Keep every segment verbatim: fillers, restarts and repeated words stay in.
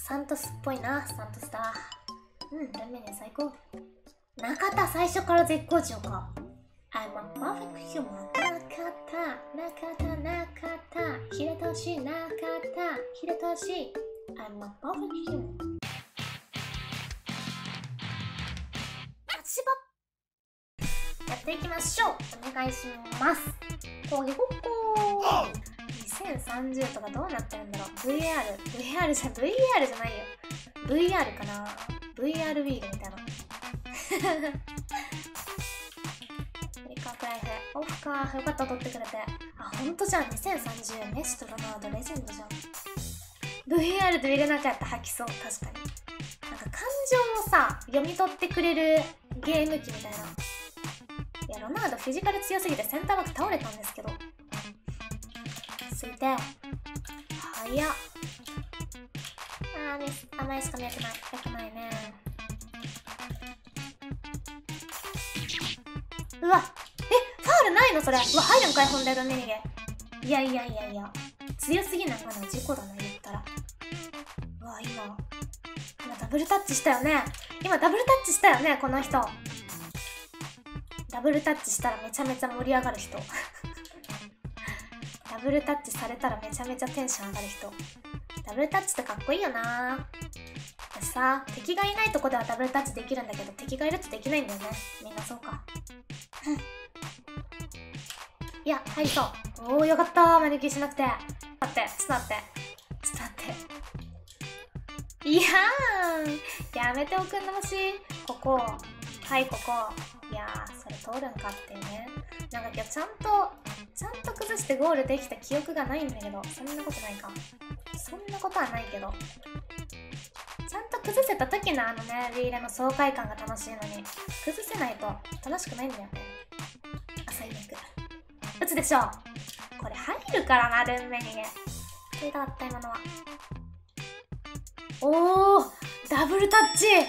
サントスっぽいな、サントスだ。うん、ルンメニゲ最高。中田最初から絶好調か。I'm a perfect human。中田、中田、中田、ひれとし、中田、ひれとし。I'm a perfect human。足場やっていきましょう。お願いします。こげごっこー。にせんさんじゅうとかどうなってるんだろう。 ブイエーアール、ブイエーアール じゃ、ブイエーアール じゃないよ。ブイアール かな ?ブイアール ウィールみたいな。フリカークライフ。オフか。よかった、取ってくれて。あ、ほんとじゃん。にせんさんじゅう。メッシとロナウド、レジェンドじゃん。ブイエーアール で入れなきゃって吐きそう。確かに。なんか感情をさ、読み取ってくれるゲーム機みたいな。いや、ロナウドフィジカル強すぎてセンターバック倒れたんですけど。ついて。早っ。あー、ミス。甘いしか見えてない。よくないね。うわ。え、ファールないのそれ。うわ、入るんかい、ほんで、ルンメニゲ。いやいやいやいや。強すぎないかな。事故だな、言ったら。うわ、今。今ダブルタッチしたよね。今ダブルタッチしたよね、この人。ダブルタッチしたらめちゃめちゃ盛り上がる人。ダブルタッチされたらめちゃめちゃテンション上がる人。ダブルタッチってかっこいいよな。私さ、敵がいないとこではダブルタッチできるんだけど、敵がいるとできないんだよね。みんなそうか。いや、入りそう。おー、よかったー。マネキンしなくて。待って、ちょっと待って。ちょっと待って。いやーん。やめておくんの欲しい。ここ。はい、ここ。いやー、それ通るんかっていうね。なんか今日ちゃんと、ちゃんと崩してゴールできた記憶がないんだけど、そんなことないか。そんなことはないけど。ちゃんと崩せた時のあのね、リーレの爽快感が楽しいのに、崩せないと楽しくないんだよね。あ、最悪。打つでしょ。これ入るからな、ルンメニゲ。取りたかった、今のは。おー、ダブルタッチ。うわ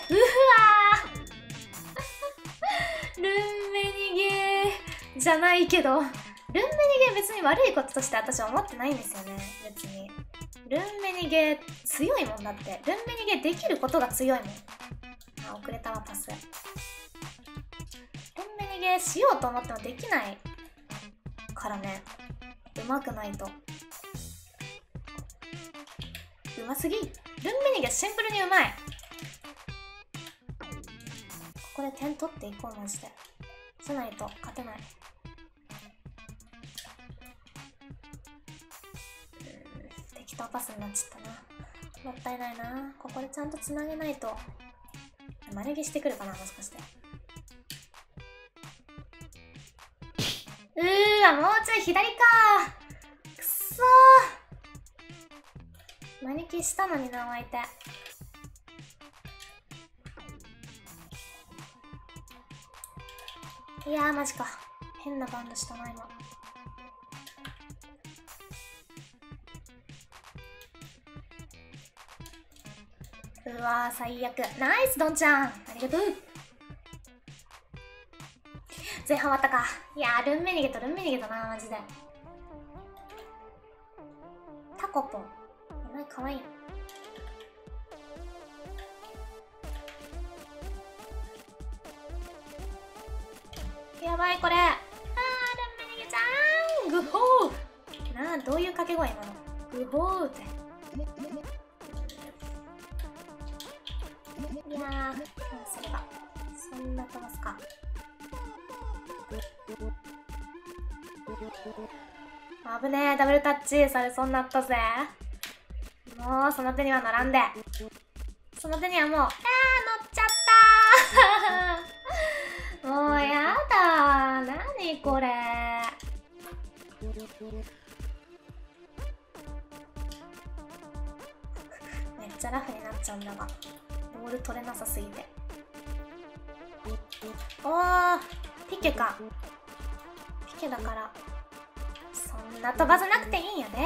ー。ルンメニゲーじゃないけど、ルンメニゲー別に悪いこととして私は思ってないんですよね。別に。ルンメニゲー強いもんだって。ルンメニゲーできることが強いもん。あ、遅れたわ、パス。ルンメニゲーしようと思ってもできないからね。うまくないと。うますぎ。ルンメニゲーシンプルにうまい。ここで点取っていこう、マジで。じゃないと勝てない。適当パスになっちゃったな。もったいないな。ここでちゃんとつなげないと。マネギしてくるかな、もしかして。うーわ、もうちょい左かー。くっそー。マネキしたのにな、相手。いやー、マジか。変なバウンドしたな、今。うわー、最悪。ナイス、ドンちゃん。ありがとう。前半終わったか。いやー、ルンメニゲとルンメニゲだな、マジで。タコポン。名前かわいい。やばいこれ。あー、ルンメニゲちゃん。グホー。なあ、どういう掛け声今の。グホーって。いやー、それが。そんな飛ばすか。危ねえ、ダブルタッチされそうになったぜ。もう、その手には乗らんで。その手にはもう、あー、乗っちゃったー。もうやだー。なにこれ。めっちゃラフになっちゃうんだが。ボール取れなさすぎて。おー、ピケか。ピケだから、そんな飛ばさなくていいんやで。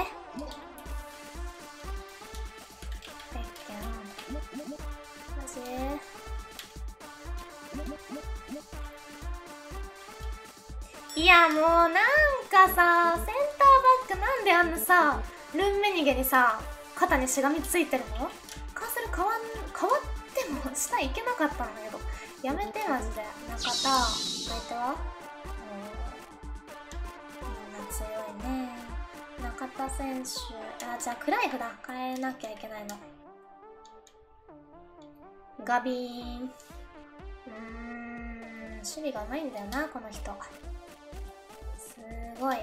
ペッケン。マジいや、もうなんかさ、センターバックなんであんなさ、ルンメニゲにさ、肩にしがみついてるの？カーソル下行けなかったんだけど。やめてマジで。中田、相手はみんな強いね。中田選手、あ、じゃあクライフだ。変えなきゃいけないの。ガビーン。うーん、守備がうまいんだよな、この人。すごい。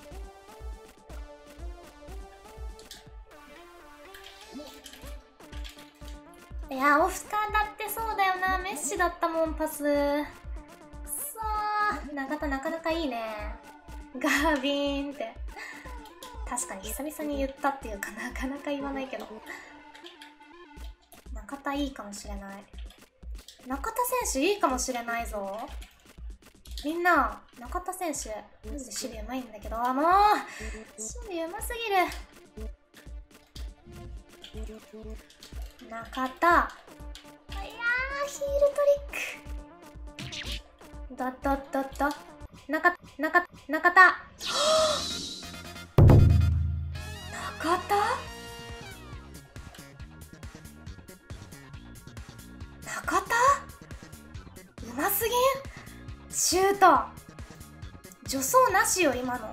いや、オフカーだってそうだよな。メッシだったもん、パス。くそー。中田なかなかいいね。ガビーンって。確かに久々に言ったっていうか、なかなか言わないけど。中田いいかもしれない。中田選手いいかもしれないぞ。みんな、中田選手、マジで守備うまいんだけど、あ、もう守備うますぎる。中田。いやー、ヒールトリック。ドッドッドッド。中、中、中田。中田中田うますぎんシュート助走なしよ今の。ちょ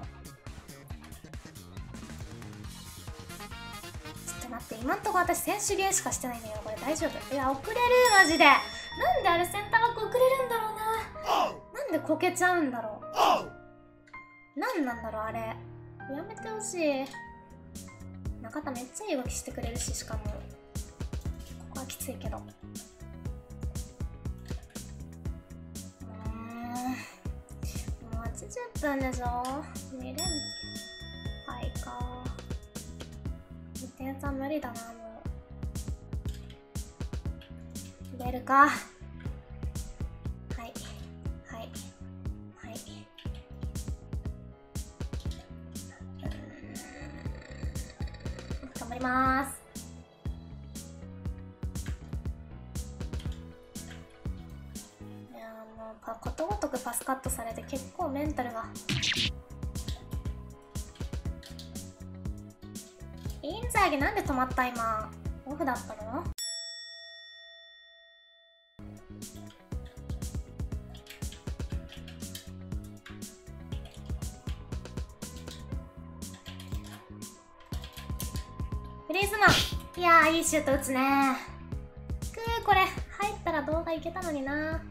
っと待って、今んとこ私選手ゲーしかしてないんだけど、これ大丈夫？いや遅れるマジで。なんであれセンターバック遅れるんだろうな。なんでこけちゃうんだろう。なんなんだろうあれ。やめてほしい。中田めっちゃいい動きしてくれるし、しかもここはきついけど。うーん、もうはちじゅっぷんでしょ。に連敗か。にてん差無理だな。もう出るか。はいはいはい。頑張ります。いやもうことごとくパスカットされて結構メンタルが。インザーギなんで止まった？今オフだったの？グリーズマン。いやー、いいシュート打つね。くー、これ入ったら動画いけたのにな。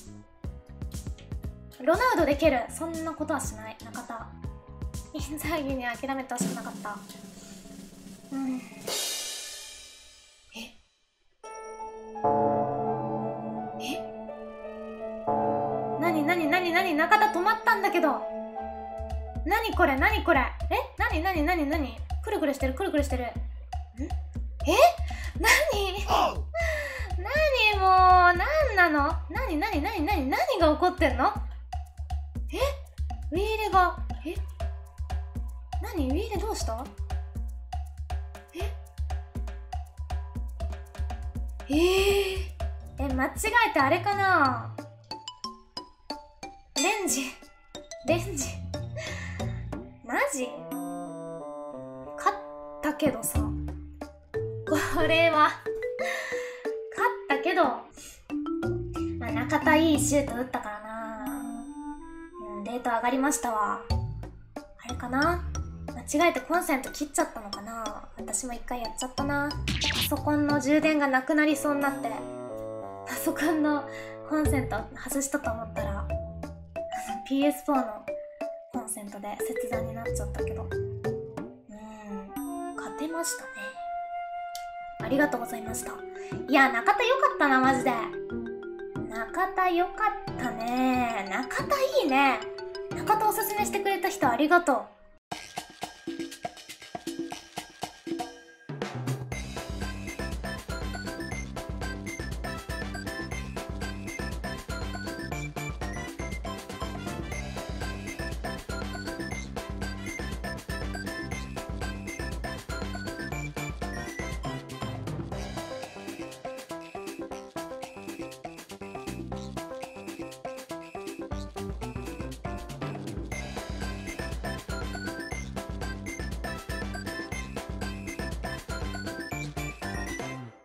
ロナウドで蹴る。そんなことはしない。中田インザーギに諦めてほしくなかった。うん。ええなになになになに。中田止まったんだけど。なにこれなにこれ。えなになになになに。くるくるしてるくるくるしてる。んえなになにもうなんなの。なになになになに何が起こってんの。えウィーレがえなにウィーレどうした。ええー、え間違えてあれかな。レンジレンジマジ勝ったけどさ。これは勝ったけど、まあ、中田いいシュート打ったからな。うん、レート上がりましたわ。あれかな、間違えてコンセント切っちゃったのかな。私も一回やっちゃったな。パソコンの充電がなくなりそうになってパソコンのコンセント外したと思ったら ピーエスフォー のコンセントで切断になっちゃったけど、うん勝てましたね。ありがとうございました。いや中田よかったなマジで。中田よかったね。中田いいね。中田おすすめしてくれた人ありがとう。